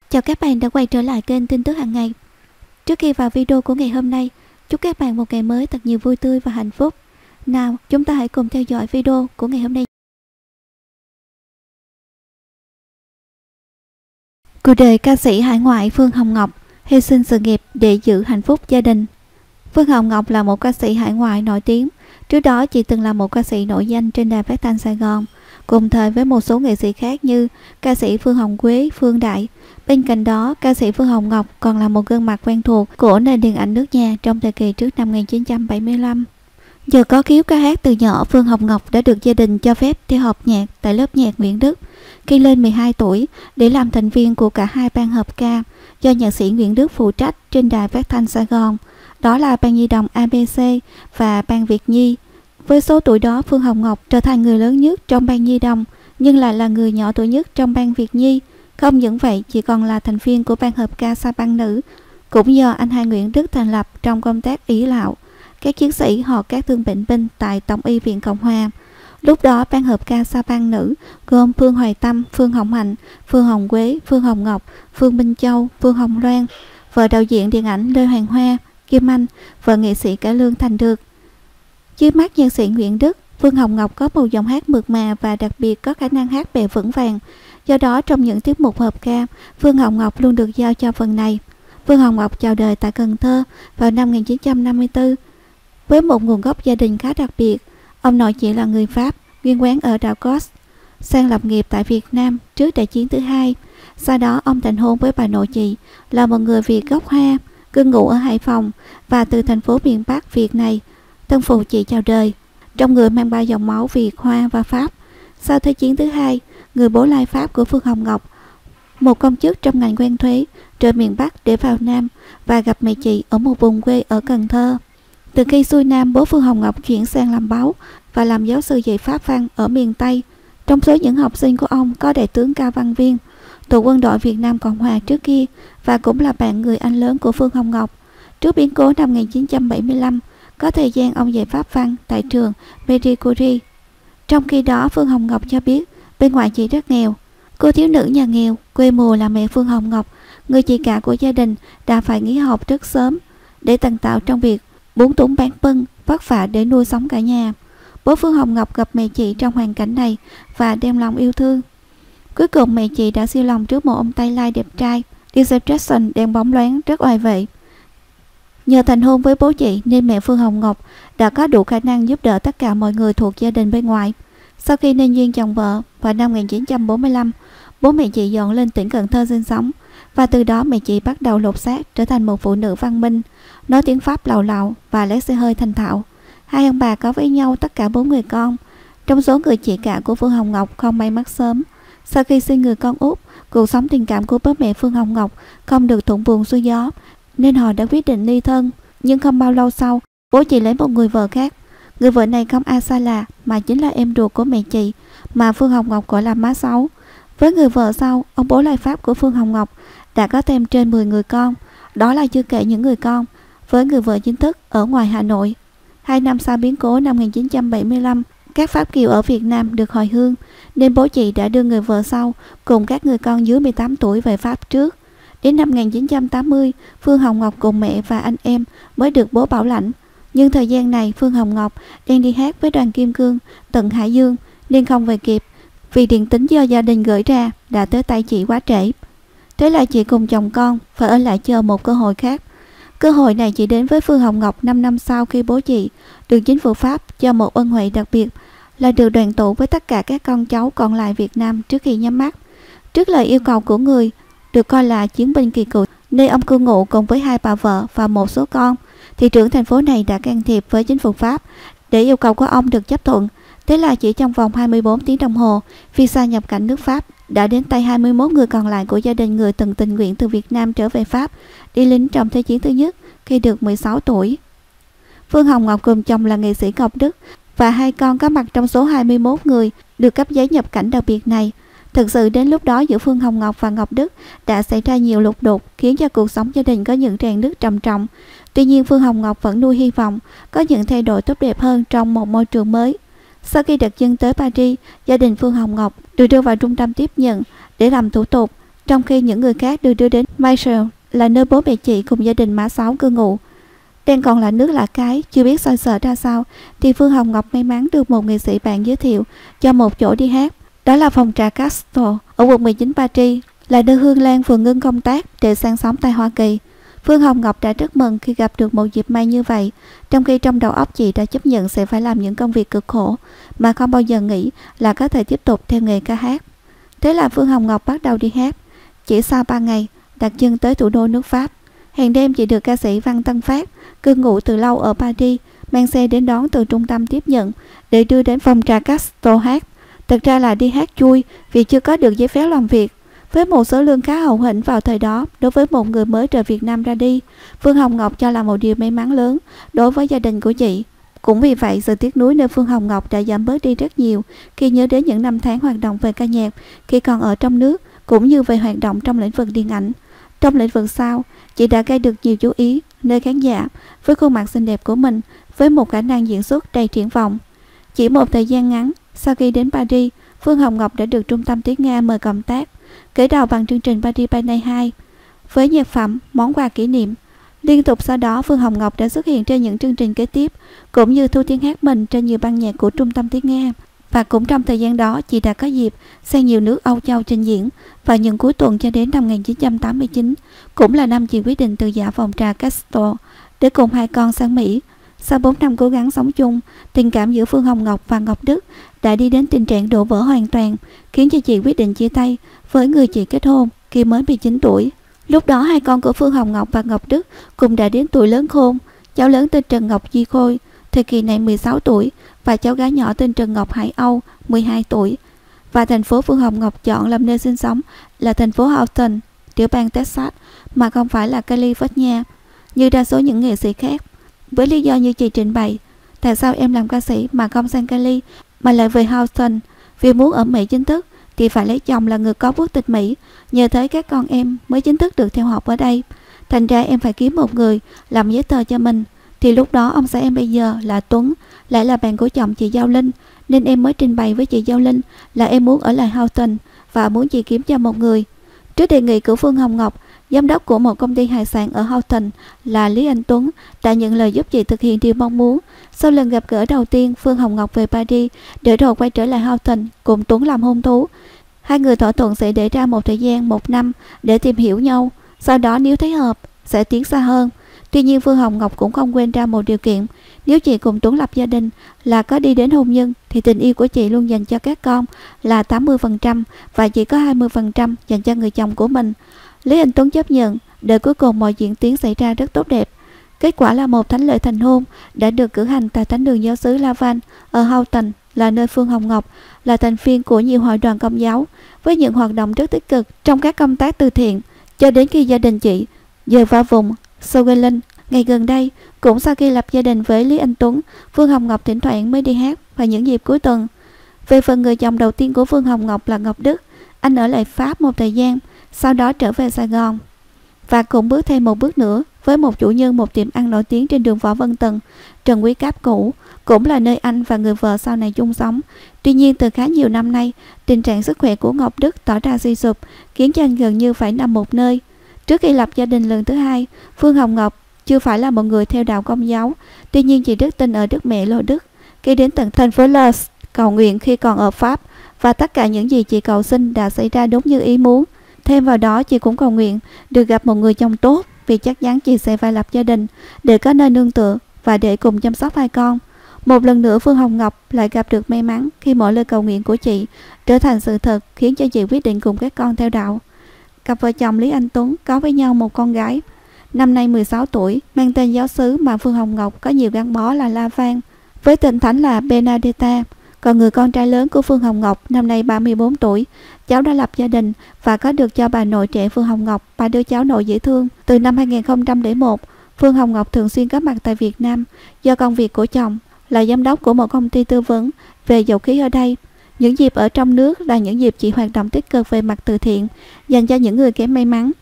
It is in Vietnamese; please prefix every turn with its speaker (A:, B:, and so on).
A: Chào các bạn đã quay trở lại kênh tin tức hàng ngày. Trước khi vào video của ngày hôm nay, chúc các bạn một ngày mới thật nhiều vui tươi và hạnh phúc. Nào, chúng ta hãy cùng theo dõi video của ngày hôm nay. Cuộc đời ca sĩ hải ngoại Phương Hồng Ngọc hy sinh sự nghiệp để giữ hạnh phúc gia đình. Phương Hồng Ngọc là một ca sĩ hải ngoại nổi tiếng. Trước đó chị từng là một ca sĩ nổi danh trên đài phát thanh Sài Gòn, cùng thời với một số nghệ sĩ khác như ca sĩ Phương Hồng Quế, Phương Đại. Bên cạnh đó, ca sĩ Phương Hồng Ngọc còn là một gương mặt quen thuộc của nền điện ảnh nước nhà trong thời kỳ trước năm 1975. Nhờ có khiếu ca hát từ nhỏ, Phương Hồng Ngọc đã được gia đình cho phép theo học nhạc tại lớp nhạc Nguyễn Đức. Khi lên 12 tuổi, để làm thành viên của cả hai ban hợp ca do nhạc sĩ Nguyễn Đức phụ trách trên đài phát thanh Sài Gòn, đó là ban nhi đồng ABC và ban Việt Nhi. Với số tuổi đó, Phương Hồng Ngọc trở thành người lớn nhất trong ban nhi đồng, nhưng lại là người nhỏ tuổi nhất trong ban Việt Nhi. Không những vậy, chị còn là thành viên của ban hợp ca Sa Băng Nữ, cũng do anh hai Nguyễn Đức thành lập trong công tác ý lạo các chiến sĩ hoặc các thương bệnh binh tại Tổng y viện Cộng hòa. Lúc đó, ban hợp ca Sa Băng Nữ gồm Phương Hoài Tâm, Phương Hồng Hạnh, Phương Hồng Quế, Phương Hồng Ngọc, Phương Minh Châu, Phương Hồng Loan, vợ đạo diễn điện ảnh Lê Hoàng Hoa, Kim Anh, vợ nghệ sĩ cải lương Thành Được. Dưới mắt nhạc sĩ Nguyễn Đức, Phương Hồng Ngọc có một giọng hát mượt mà và đặc biệt có khả năng hát bè vững vàng. Do đó, trong những tiết mục hợp ca, Phương Hồng Ngọc luôn được giao cho phần này. Phương Hồng Ngọc chào đời tại Cần Thơ vào năm 1954 với một nguồn gốc gia đình khá đặc biệt. Ông nội chị là người Pháp, nguyên quán ở đảo Kos, sang lập nghiệp tại Việt Nam trước Đại chiến thứ hai. Sau đó, ông thành hôn với bà nội chị là một người Việt gốc Hoa, cư ngụ ở Hải Phòng, và từ thành phố miền Bắc Việt này, thân phụ chị chào đời. Trong người mang ba dòng máu Việt, Hoa và Pháp. Sau Thế chiến thứ hai, người bố lai Pháp của Phương Hồng Ngọc, một công chức trong ngành quan thuế, rời miền Bắc để vào Nam và gặp mẹ chị ở một vùng quê ở Cần Thơ. Từ khi xuôi Nam, bố Phương Hồng Ngọc chuyển sang làm báo và làm giáo sư dạy Pháp văn ở miền Tây. Trong số những học sinh của ông có đại tướng Cao Văn Viên, thuộc quân đội Việt Nam Cộng hòa trước kia, và cũng là bạn người anh lớn của Phương Hồng Ngọc. Trước biến cố năm 1975, có thời gian ông dạy Pháp văn tại trường Marie Curie. Trong khi đó, Phương Hồng Ngọc cho biết bên ngoài chị rất nghèo. Cô thiếu nữ nhà nghèo, quê mùa là mẹ Phương Hồng Ngọc, người chị cả của gia đình, đã phải nghỉ học rất sớm để tần tạo trong việc bún túng bán phân, vất vả để nuôi sống cả nhà. Bố Phương Hồng Ngọc gặp mẹ chị trong hoàn cảnh này và đem lòng yêu thương. Cuối cùng mẹ chị đã siêu lòng trước một ông Tây Lai đẹp trai, Diesel Jackson đen bóng loáng rất oai vệ. Nhờ thành hôn với bố chị nên mẹ Phương Hồng Ngọc đã có đủ khả năng giúp đỡ tất cả mọi người thuộc gia đình bên ngoài. Sau khi nên duyên chồng vợ vào năm 1945, bố mẹ chị dọn lên tỉnh Cần Thơ sinh sống, và từ đó mẹ chị bắt đầu lột xác trở thành một phụ nữ văn minh, nói tiếng Pháp làu lạo và lái xe hơi thành thạo. Hai ông bà có với nhau tất cả 4 người con. Trong số người chị cả của Phương Hồng Ngọc không may mắc sớm. Sau khi sinh người con út, cuộc sống tình cảm của bố mẹ Phương Hồng Ngọc không được thuận buồm xuôi gió, nên họ đã quyết định ly thân. Nhưng không bao lâu sau, bố chị lấy một người vợ khác. Người vợ này không ai xa lạ mà chính là em ruột của mẹ chị, mà Phương Hồng Ngọc gọi là má Sáu. Với người vợ sau, ông bố lai Pháp của Phương Hồng Ngọc đã có thêm trên 10 người con. Đó là chưa kể những người con với người vợ chính thức ở ngoài Hà Nội. 2 năm sau biến cố năm 1975, các Pháp Kiều ở Việt Nam được hồi hương, nên bố chị đã đưa người vợ sau cùng các người con dưới 18 tuổi về Pháp trước. Đến năm 1980, Phương Hồng Ngọc cùng mẹ và anh em mới được bố bảo lãnh. Nhưng thời gian này, Phương Hồng Ngọc đang đi hát với đoàn Kim Cương tận Hải Dương nên không về kịp, vì điện tín do gia đình gửi ra đã tới tay chị quá trễ. Thế là chị cùng chồng con phải ở lại chờ một cơ hội khác. Cơ hội này chỉ đến với Phương Hồng Ngọc 5 năm sau, khi bố chị được chính phủ Pháp cho một ân huệ đặc biệt là được đoàn tụ với tất cả các con cháu còn lại Việt Nam trước khi nhắm mắt. Trước lời yêu cầu của người được coi là chiến binh kỳ cựu, nơi ông cư ngụ cùng với 2 bà vợ và một số con, thị trưởng thành phố này đã can thiệp với chính phủ Pháp để yêu cầu của ông được chấp thuận. Thế là chỉ trong vòng 24 tiếng đồng hồ, visa nhập cảnh nước Pháp đã đến tay 21 người còn lại của gia đình người từng tình nguyện từ Việt Nam trở về Pháp đi lính trong Thế chiến thứ nhất khi được 16 tuổi. Phương Hồng Ngọc cùng chồng là nghệ sĩ Ngọc Đức và 2 con có mặt trong số 21 người được cấp giấy nhập cảnh đặc biệt này. Thực sự đến lúc đó giữa Phương Hồng Ngọc và Ngọc Đức đã xảy ra nhiều lục đục, khiến cho cuộc sống gia đình có những rạn nứt trầm trọng. Tuy nhiên, Phương Hồng Ngọc vẫn nuôi hy vọng có những thay đổi tốt đẹp hơn trong một môi trường mới. Sau khi đặt chân tới Paris, gia đình Phương Hồng Ngọc được đưa vào trung tâm tiếp nhận để làm thủ tục. trong khi những người khác được đưa đến Marshall, là nơi bố mẹ chị cùng gia đình Mã Sáu cư ngụ. Đang còn là nước lạ cái, chưa biết xoay sở ra sao, thì Phương Hồng Ngọc may mắn được một nghệ sĩ bạn giới thiệu cho một chỗ đi hát. Đó là phòng trà Castro ở quận 19 Paris, là nơi Hương Lan vừa ngưng công tác để sang sống tại Hoa Kỳ. Phương Hồng Ngọc đã rất mừng khi gặp được một dịp may như vậy, trong khi trong đầu óc chị đã chấp nhận sẽ phải làm những công việc cực khổ mà không bao giờ nghĩ là có thể tiếp tục theo nghề ca hát. Thế là Phương Hồng Ngọc bắt đầu đi hát. Chỉ sau 3 ngày đặt chân tới thủ đô nước Pháp, hàng đêm chị được ca sĩ Văn Tân Phát, cư ngụ từ lâu ở Paris, mang xe đến đón từ trung tâm tiếp nhận để đưa đến phòng trà Castro hát. Thực ra là đi hát chui vì chưa có được giấy phép làm việc. Với một số lương khá hậu hĩnh vào thời đó, đối với một người mới rời Việt Nam ra đi, Phương Hồng Ngọc cho là một điều may mắn lớn đối với gia đình của chị. Cũng vì vậy, sự tiếc nuối nơi Phương Hồng Ngọc đã giảm bớt đi rất nhiều khi nhớ đến những năm tháng hoạt động về ca nhạc khi còn ở trong nước, cũng như về hoạt động trong lĩnh vực điện ảnh. Trong lĩnh vực sau, chị đã gây được nhiều chú ý nơi khán giả với khuôn mặt xinh đẹp của mình, với một khả năng diễn xuất đầy triển vọng. Chỉ một thời gian ngắn sau khi đến Paris, Phương Hồng Ngọc đã được Trung tâm Tiếng Nga mời công tác, khởi đầu bằng chương trình Paris by Night 2 với nhạc phẩm Món quà kỷ niệm. Liên tục sau đó, Phương Hồng Ngọc đã xuất hiện trên những chương trình kế tiếp, cũng như thu tiếng hát mình trên nhiều ban nhạc của Trung tâm Tiếng Nga. Và cũng trong thời gian đó, chị đã có dịp sang nhiều nước Âu Châu trình diễn. Và những cuối tuần cho đến năm 1989, cũng là năm chị quyết định từ giã phòng trà Castro để cùng hai con sang Mỹ. Sau 4 năm cố gắng sống chung, tình cảm giữa Phương Hồng Ngọc và Ngọc Đức đã đi đến tình trạng đổ vỡ hoàn toàn, khiến cho chị quyết định chia tay với người chị kết hôn khi mới 19 tuổi. Lúc đó hai con của Phương Hồng Ngọc và Ngọc Đức cùng đã đến tuổi lớn khôn. Cháu lớn tên Trần Ngọc Duy Khôi, thời kỳ này 16 tuổi, và cháu gái nhỏ tên Trần Ngọc Hải Âu, 12 tuổi. Và thành phố Phương Hồng Ngọc chọn làm nơi sinh sống là thành phố Houston, tiểu bang Texas, mà không phải là California như đa số những nghệ sĩ khác. Với lý do như chị trình bày, tại sao em làm ca sĩ mà không sang Cali mà lại về Houston? Vì muốn ở Mỹ chính thức thì phải lấy chồng là người có quốc tịch Mỹ, nhờ thế các con em mới chính thức được theo học ở đây. Thành ra em phải kiếm một người làm giấy tờ cho mình. Thì lúc đó ông xã em bây giờ là Tuấn lại là bạn của chồng chị Giao Linh, nên em mới trình bày với chị Giao Linh là em muốn ở lại Houston và muốn chị kiếm cho một người. Trước đề nghị của Phương Hồng Ngọc, giám đốc của một công ty hải sản ở Houston là Lý Anh Tuấn đã nhận lời giúp chị thực hiện điều mong muốn. Sau lần gặp gỡ đầu tiên, Phương Hồng Ngọc về Paris để rồi quay trở lại Houston cùng Tuấn làm hôn thú. Hai người thỏa thuận sẽ để ra một thời gian 1 năm để tìm hiểu nhau, sau đó nếu thấy hợp sẽ tiến xa hơn. Tuy nhiên Phương Hồng Ngọc cũng không quên ra một điều kiện: nếu chị cùng Tuấn lập gia đình là có đi đến hôn nhân thì tình yêu của chị luôn dành cho các con là 80% và chỉ có 20% dành cho người chồng của mình. Lý Anh Tuấn chấp nhận, để cuối cùng mọi diễn tiến xảy ra rất tốt đẹp. Kết quả là một thánh lễ thành hôn đã được cử hành tại thánh đường giáo xứ Lavan ở Houston, là nơi Phương Hồng Ngọc là thành viên của nhiều hội đoàn công giáo với những hoạt động rất tích cực trong các công tác từ thiện, cho đến khi gia đình chị dời vào vùng Sugarland. Ngày gần đây, cũng sau khi lập gia đình với Lý Anh Tuấn, Phương Hồng Ngọc thỉnh thoảng mới đi hát vào những dịp cuối tuần. Về phần người chồng đầu tiên của Phương Hồng Ngọc là Ngọc Đức, anh ở lại Pháp một thời gian, sau đó trở về Sài Gòn và cũng bước thêm một bước nữa với một chủ nhân một tiệm ăn nổi tiếng trên đường Võ Văn Tần, Trần Quý Cáp cũ, cũng là nơi anh và người vợ sau này chung sống. Tuy nhiên từ khá nhiều năm nay, tình trạng sức khỏe của Ngọc Đức tỏ ra suy sụp, khiến cho anh gần như phải nằm một nơi. Trước khi lập gia đình lần thứ hai, Phương Hồng Ngọc chưa phải là một người theo đạo Công giáo, tuy nhiên chị rất tin ở Đức Mẹ Lô Đức. Khi đến tận thành phố Lourdes cầu nguyện khi còn ở Pháp, và tất cả những gì chị cầu xin đã xảy ra đúng như ý muốn. Thêm vào đó, chị cũng cầu nguyện được gặp một người chồng tốt, vì chắc chắn chị sẽ phải lập gia đình để có nơi nương tựa và để cùng chăm sóc hai con. Một lần nữa Phương Hồng Ngọc lại gặp được may mắn khi mọi lời cầu nguyện của chị trở thành sự thật, khiến cho chị quyết định cùng các con theo đạo. Cặp vợ chồng Lý Anh Tuấn có với nhau một con gái, năm nay 16 tuổi, mang tên giáo xứ mà Phương Hồng Ngọc có nhiều gắn bó là La Vang, với tên thánh là Benedetta. Còn người con trai lớn của Phương Hồng Ngọc năm nay 34 tuổi, cháu đã lập gia đình và có được cho bà nội trẻ Phương Hồng Ngọc 3 đứa cháu nội dễ thương. Từ năm 2001, Phương Hồng Ngọc thường xuyên có mặt tại Việt Nam do công việc của chồng là giám đốc của một công ty tư vấn về dầu khí ở đây. Những dịp ở trong nước là những dịp chị hoạt động tích cực về mặt từ thiện dành cho những người kém may mắn.